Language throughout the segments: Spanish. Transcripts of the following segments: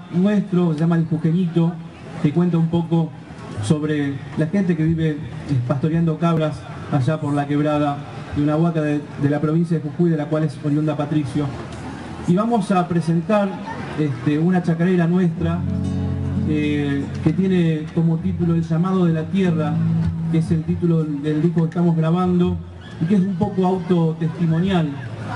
nuestro, se llama El Jujeñito, que cuenta un poco sobre la gente que vive pastoreando cabras allá por la quebrada de una huaca de la provincia de Jujuy, de la cual es oriunda Patricio. Y vamos a presentar una chacarera nuestra que tiene como título El Llamado de la Tierra, que es el título del disco que estamos grabando y que es un poco autotestimonial.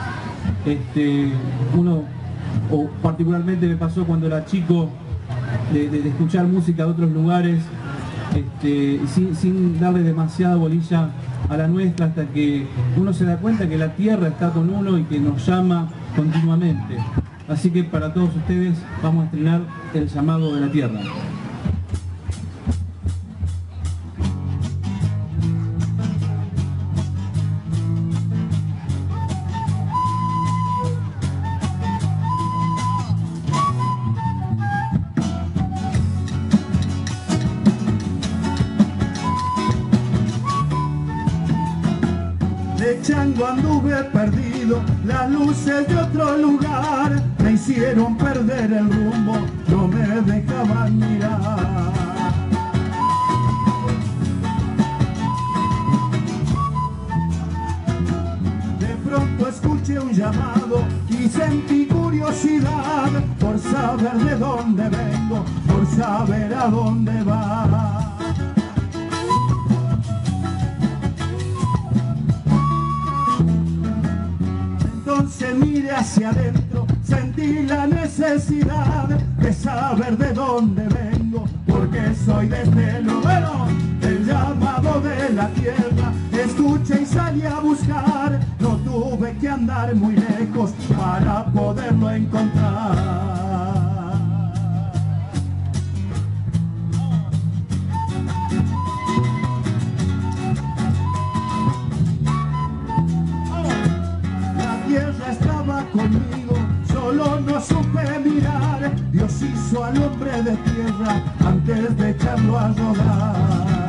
O particularmente me pasó cuando era chico de escuchar música de otros lugares sin darle demasiada bolilla a la nuestra, hasta que uno se da cuenta que la tierra está con uno y que nos llama continuamente. Así que para todos ustedes vamos a estrenar El Llamado de la Tierra. De chango anduve perdido, las luces de otro lugar me hicieron perder el rumbo, no me dejaban mirar. De pronto escuché un llamado y sentí curiosidad por saber de dónde vengo, por saber a dónde va. Entonces miré hacia adentro, sentí la necesidad de saber de dónde vengo, porque soy de este lugar. El llamado de la tierra escuché y salí a buscar, no tuve que andar muy lejos para poderlo encontrar. Conmigo, solo no supe mirar. Dios hizo al hombre de tierra antes de echarlo a rodar.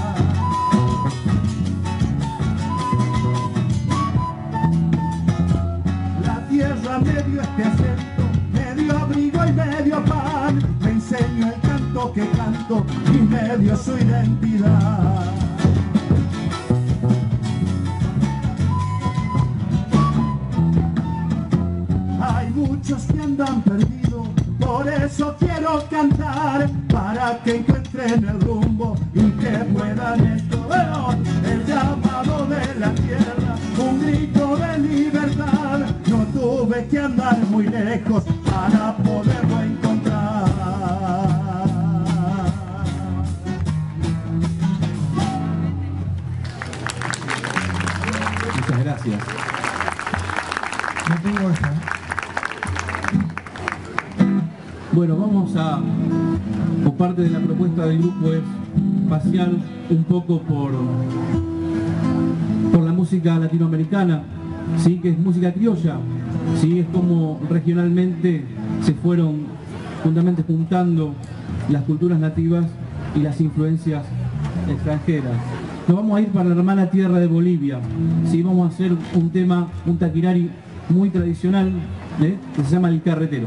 La tierra me dio este acento, me dio abrigo y me dio pan, me enseñó el canto que canto y me dio su identidad. Muchos que andan perdidos, por eso quiero cantar, para que encuentren el rumbo y que puedan esto. El llamado de la tierra, un grito de libertad, no tuve que andar muy lejos para poderlo encontrar. Muchas gracias. No tengo esa. Bueno, vamos a, por parte de la propuesta del grupo, es pasear un poco por la música latinoamericana, ¿sí? Que es música criolla, ¿sí? Es como regionalmente se fueron juntamente juntando las culturas nativas y las influencias extranjeras. Nos vamos a ir para la hermana tierra de Bolivia, ¿sí? Vamos a hacer un tema, un taquirari muy tradicional, que se llama El Carretero.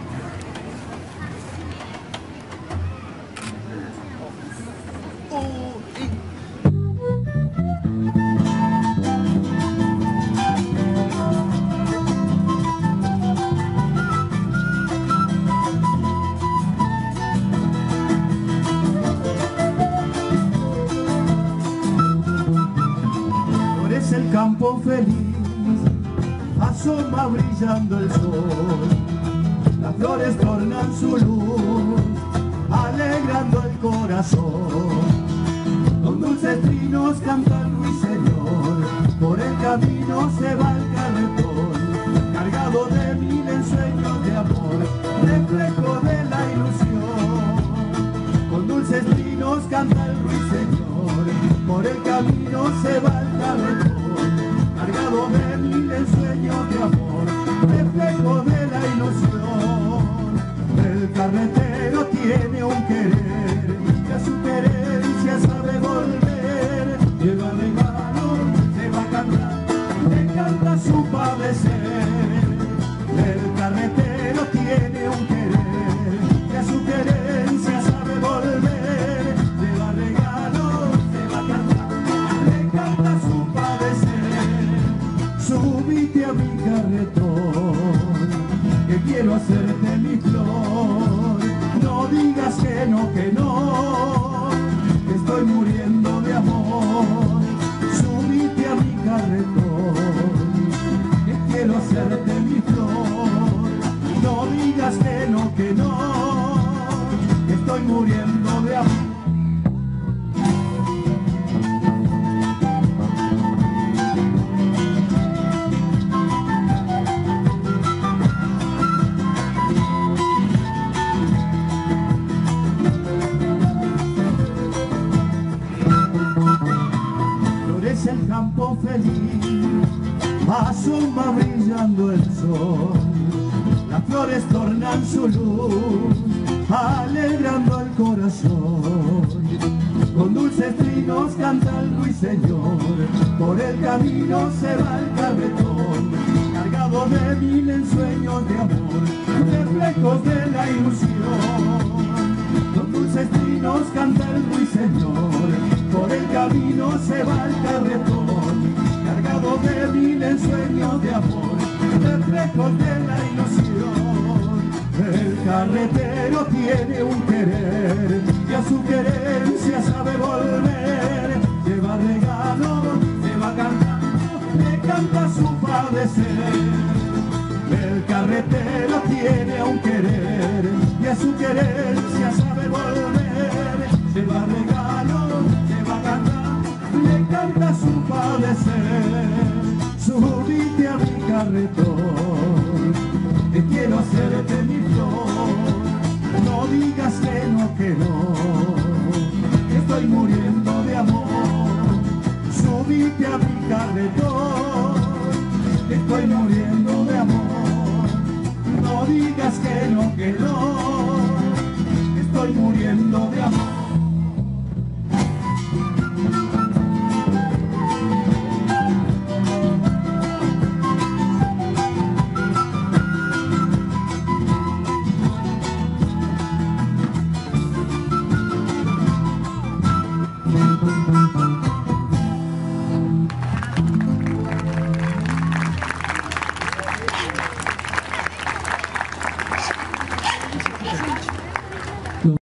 El campo feliz, asoma brillando el sol, las flores tornan su luz, alegrando el corazón. Con dulces trinos canta el ruiseñor, por el camino se va el carretón, cargado de mil ensueños de amor, reflejo de la ilusión. Con dulces trinos canta el ruiseñor, por el camino se va el carretón, cargado de mil ensueños de amor, reflejo de la ilusión. El carretero tiene un querer, y a su querencia sabe volver. Lleva regalo, se va a cantar, le canta su padecer. El carretero tiene un querer, estoy muriendo de amor. Florece el campo feliz, asoma brillando el sol. Las flores tornan su luz, alegrando el corazón. Con dulces trinos canta el ruiseñor, por el camino se va el carretón, cargado de mil ensueños de amor, reflejos de la ilusión. Con dulces trinos canta el ruiseñor, por el camino se va el carretón, cargado de mil ensueños de amor, reflejos de la ilusión. El carretero tiene un querer y a su querencia sabe volver. Lleva regalos, se va cantando, le canta su padecer. El carretero tiene un querer y a su querencia sabe volver. Lleva regalos, se va cantando, le canta su padecer. Subite a mi carretón, que quiero hacerte mi flor, no digas que no, que no.